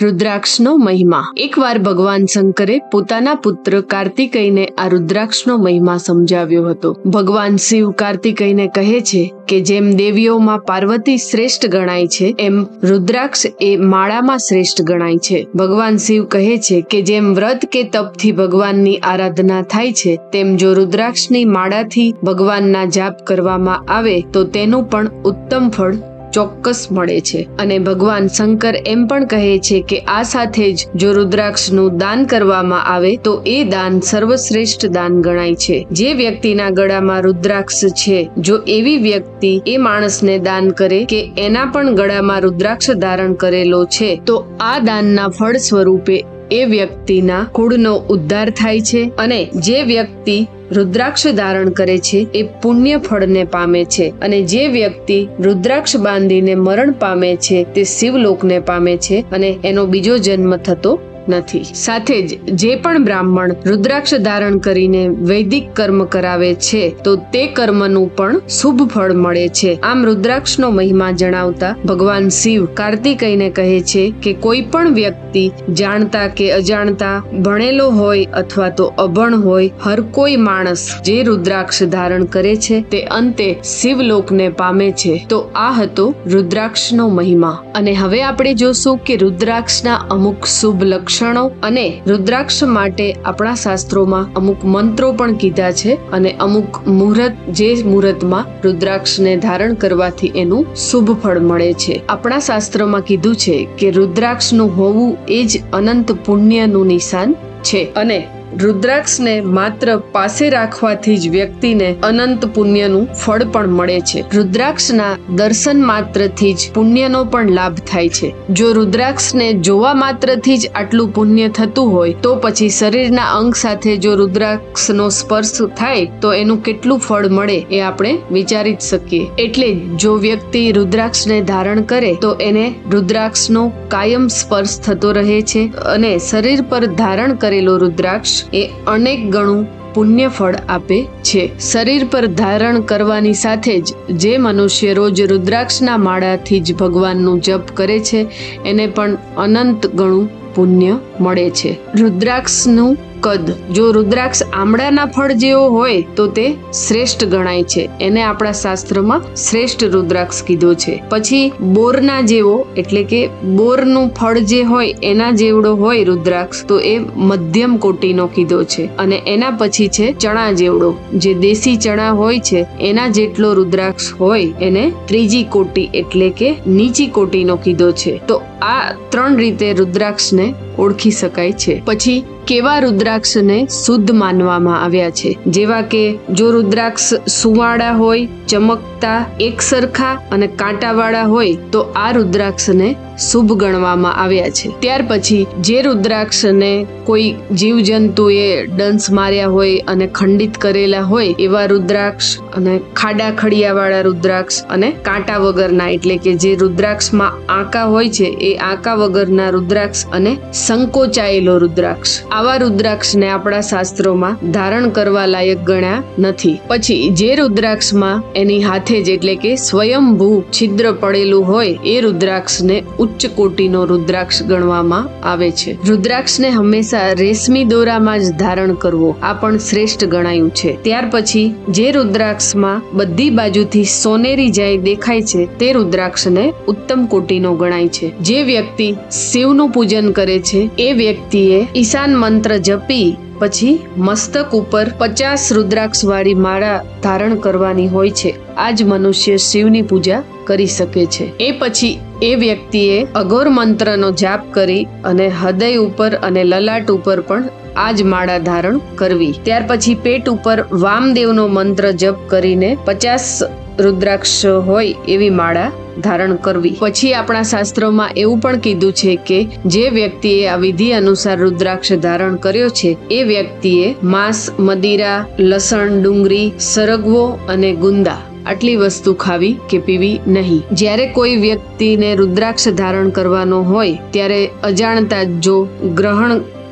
રુદ્રાક્ષનો મહિમા। એકવાર ભગવાન શંકરે પોતાના પુત્ર કાર્તિકેયને આ રુદ્રાક્ષનો મહિમા સમજાવ્યો હતો। ભગવાન શિવ કાર્તિકેયને કહે છે કે જેમ દેવીઓમાં પાર્વતી શ્રેષ્ઠ ગણાય છે, એમ રુદ્રાક્ષ એ માળામાં શ્રેષ્ઠ ગણાય છે। ભગવાન શિવ કહે છે કે જેમ વ્રત કે તપથી ભગવાનની આરાધના થાય છે, તેમ જો રુદ્રાક્ષની માળાથી ભગવાનના જાપ કરવામાં આવે તો તેનું પણ ઉત્તમ ફળ ચોક્કસ મળે છે। અને ભગવાન શંકર એમ પણ કહે છે કે આ સાથે જ જો રુદ્રાક્ષનું દાન કરવામાં આવે તો એ દાન સર્વશ્રેષ્ઠ દાન ગણાય છે। જે વ્યક્તિના ગળામાં રુદ્રાક્ષ છે, જો એવી વ્યક્તિ એ માણસને દાન કરે કે એના પણ ગળામાં રુદ્રાક્ષ ધારણ કરેલો છે, તો આ દાનના ફળ સ્વરૂપે એ વ્યક્તિના કુળનો ઉદ્ધાર થાય છે। અને જે વ્યક્તિ રુદ્રાક્ષ ધારણ કરે છે એ પુણ્ય ફળને પામે છે, અને જે વ્યક્તિ રુદ્રાક્ષ બાંધીને મરણ પામે છે તે શિવલોકને પામે છે અને એનો બીજો જન્મ થતો નથી। સાથે જ જે પણ બ્રાહ્મણ રુદ્રાક્ષ ધારણ કરીને વૈદિક કર્મ કરાવે છે તો તે કર્મનું પણ શુભ ફળ મળે છે। આમ રુદ્રાક્ષનો મહિમા જણાવતા ભગવાન શિવ કાર્તિકેયને કહે છે કે કોઈ પણ વ્યક્તિ જાણતા કે અજાણતા, ભણેલો હોય અથવા તો અભણ હોય, હર કોઈ માણસ જે રુદ્રાક્ષ ધારણ કરે છે તે અંતે શિવલોકને પામે છે। તો આ હતો રુદ્રાક્ષનો મહિમા। અને હવે આપણે જોશું કે રુદ્રાક્ષના અમુક શુભ લક્ષણો અને રુદ્રાક્ષ માટે આપણા શાસ્ત્રોમાં અમુક મંત્રો પણ કીધા છે, અને અમુક મુહૂર્ત, જે મુહૂર્તમાં રુદ્રાક્ષને ધારણ કરવાથી એનું શુભ ફળ મળે છે। આપણા શાસ્ત્રોમાં કીધું છે કે રુદ્રાક્ષનું હોવું એ જ અનંત પુણ્યનું નિશાન છે, અને રુદ્રાક્ષને માત્ર પાસે રાખવાથી જ વ્યક્તિને અનંત પુણ્યનું ફળ પણ મળે છે। રુદ્રાક્ષના દર્શન માત્રથી જ પુણ્યનો પણ લાભ થાય છે। જો રુદ્રાક્ષને જોવા માત્રથી જ આટલું પુણ્ય થતું હોય તો પછી શરીરના અંગ સાથે જો રુદ્રાક્ષનો સ્પર્શ થાય તો એનું કેટલું ફળ મળે એ આપણે વિચારી જ શકીએ। એટલે જો વ્યક્તિ રુદ્રાક્ષને ધારણ કરે તો એને રુદ્રાક્ષનો કાયમ સ્પર્શ થતો રહે છે, અને શરીર પર ધારણ કરેલો રુદ્રાક્ષ એ અનેક ગણું પુણ્ય ફળ આપે છે। શરીર પર ધારણ કરવાની સાથે જ જે મનુષ્ય રોજ રુદ્રાક્ષના માળાથી જ ભગવાનનું જપ કરે છે એને પણ અનંત ગણું પુણ્ય મળે છે। રુદ્રાક્ષનું કદ, જો રુદ્રાક્ષ આમળાના ફળ જેવો હોય તો તે શ્રેષ્ઠ ગણાય છે, એને આપણા શાસ્ત્રમાં શ્રેષ્ઠ રુદ્રાક્ષ કીધો છે। પછી બોરના જેવો, એટલે કે બોરનું ફળ જે હોય એના જેવડો હોય રુદ્રાક્ષ તો એ મધ્યમ કોટીનો કીધો છે। અને એના પછી છે ચણા જેવડો, જે દેશી ચણા હોય છે એના જેટલો રુદ્રાક્ષ હોય એને ત્રીજી કોટી એટલે કે નીચી કોટીનો કીધો છે। તો આ ત્રણ રીતે રુદ્રાક્ષને ઓળખી શકાય છે। પછી કેવા રુદ્રાક્ષને શુદ્ધ માનવામાં આવ્યા છે, જેવા કે જો રુદ્રાક્ષ સુવાળા હોય, ચમકતા, એક સરખા અને કાંટાવાળા હોય તો આ રુદ્રાક્ષને શુભ ગણવામાં આવ્યા છે। ત્યાર પછી જે રુદ્રાક્ષને કોઈ જીવજંતુએ ડંસ માર્યા હોય અને ખંડિત કરેલા હોય એવા રુદ્રાક્ષ, અને ખાડા ખડિયા વાળા રુદ્રાક્ષ, અને કાંટા વગરના એટલે કે જે રુદ્રાક્ષમાં આંકા હોય છે એ આંકા વગરના રુદ્રાક્ષ, અને સંકોચાયેલો રુદ્રાક્ષ, આવા રુદ્રાક્ષને આપણા શાસ્ત્રોમાં ધારણ કરવા લાયક ગણ્યા નથી। પછી જે રુદ્રાક્ષમાં એની હાથે જ એટલે કે સ્વયંભૂ છિદ્ર પડેલું હોય એ રુદ્રાક્ષને ઉચ્ચ કોટીનો રુદ્રાક્ષ ગણવામાં આવે છે। રુદ્રાક્ષને હંમેશા રેશમી દોરામાં જ ધારણ કરવો આ પણ શ્રેષ્ઠ ગણાયું છે। ત્યાર પછી જે રુદ્રાક્ષમાં બધી બાજુથી સોનેરી જાય દેખાય છે તે રુદ્રાક્ષને ઉત્તમ કોટીનો ગણાય છે। જે વ્યક્તિ શિવનું પૂજન કરે છે એ વ્યક્તિએ ઈશાન મંત્ર જપી પછી મસ્તક ઉપર 50 રુદ્રાક્ષ વાળી માળા ધારણ કરવાની હોય છે। આ જ મનુષ્ય શિવની પૂજા કરી શકે છે। એ પછી એ વ્યક્તિએ અઘોર મંત્રનો જાપ કરી અને હૃદય ઉપર અને લલાટ ઉપર પણ આ જ માળા ધારણ કરવી। ત્યાર પછી પેટ ઉપર વામદેવનો મંત્ર જપ કરીને 50 રુદ્રાક્ષ હોય એવી માળા ધારણ કરવી। પછી આપણા શાસ્ત્રોમાં એવું પણ કીધું છે કે જે વ્યક્તિએ આ વિધિ અનુસાર રુદ્રાક્ષ ધારણ કર્યો છે એ વ્યક્તિએ માંસ, મદિરા, લસણ, ડુંગળી, સરગવો અને ગુંદા આટલી વસ્તુ ખાવી કે પીવી નહીં। જ્યારે કોઈ વ્યક્તિને રુદ્રાક્ષ ધારણ કરવાનો હોય ત્યારે અજાણતા જો ગ્રહણ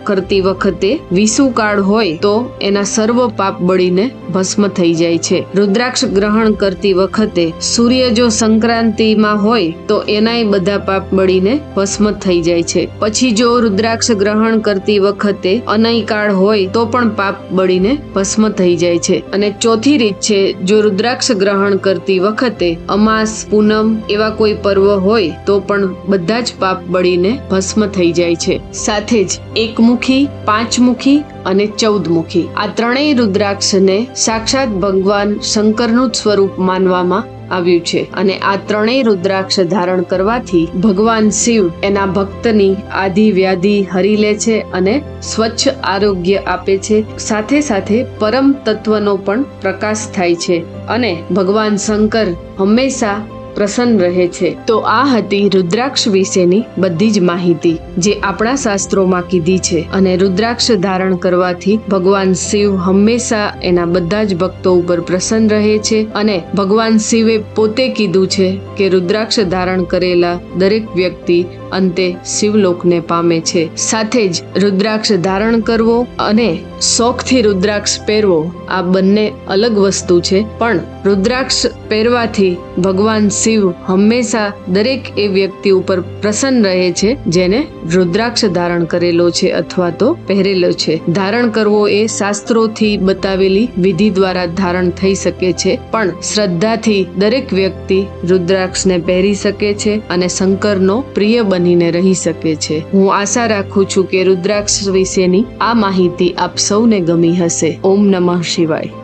કરતી વખતે વિષુકાળ હોય તો એના સર્વ પાપ બળીને ભસ્મ થઈ જાય છે. રુદ્રાક્ષ ગ્રહણ કરતી વખતે સૂર્ય જો સંક્રાંતિમાં હોય તો એનાય બધા પાપ બળીને ભસ્મ થઈ જાય છે. પછી જો રુદ્રાક્ષ ગ્રહણ કરતી વખતે અનયકાળ હોય તો પણ પાપ બળીને ભસ્મ થઈ જાય છે. અને ચોથી રીત છે, જો રુદ્રાક્ષ ગ્રહણ કરતી વખતે અમાસ, પૂનમ એવા કોઈ પર્વ હોય તો પણ બધા જ પાપ બળીને ભસ્મ થઈ જાય છે. સાથે જ એકમુખી, પાંચમુખી અને 14 મુખી આ ત્રણેય રુદ્રાક્ષને સાક્ષાત ભગવાન શંકરનું જ સ્વરૂપ માનવામાં આવ્યું છે. અને આ ત્રણેય રુદ્રાક્ષ ધારણ કરવાથી ભગવાન શિવ એના ભક્તની આધિ વ્યાધિ હરી લે છે અને સ્વચ્છ આરોગ્ય આપે છે. સાથે સાથે પરમ તત્વનો પણ પ્રકાશ થાય છે અને ભગવાન શંકર હંમેશા પ્રસન્ન રહે છે. તો આ હતી રુદ્રાક્ષ વિશેની બધી જ માહિતી જે આપણા શાસ્ત્રોમાં કીધી છે. અને રુદ્રાક્ષ ધારણ કરવાથી ભગવાન શિવ હંમેશા એના બધા જ ભક્તો ઉપર પ્રસન્ન રહે છે. અને ભગવાન શિવે પોતે કીધું છે કે રુદ્રાક્ષ ધારણ કરેલા દરેક વ્યક્તિ અંતે શિવલોકને પામે છે. સાથે જ રુદ્રાક્ષ ધારણ કરવો અને શોખથી રુદ્રાક્ષ પહેરવો આ બંને અલગ વસ્તુ છે. પણ રુદ્રાક્ષ પહેરવાથી ભગવાન શિવ હંમેશા દરેક એ વ્યક્તિ ઉપર પ્રસન્ન રહે છે જેને રુદ્રાક્ષ ધારણ કરેલો છે અથવા તો પહેરેલો છે. ધારણ કરવો એ શાસ્ત્રોથી બતાવેલી વિધિ દ્વારા ધારણ થઈ શકે છે. પણ શ્રદ્ધાથી દરેક વ્યક્તિ રુદ્રાક્ષને પહેરી શકે છે અને શંકરનો પ્રિય બનીને રહી શકે છે. હું આશા રાખું છું કે રુદ્રાક્ષ વિશેની આ માહિતી આપ સૌને ગમી હશે. ઓમ નમઃ શિવાય.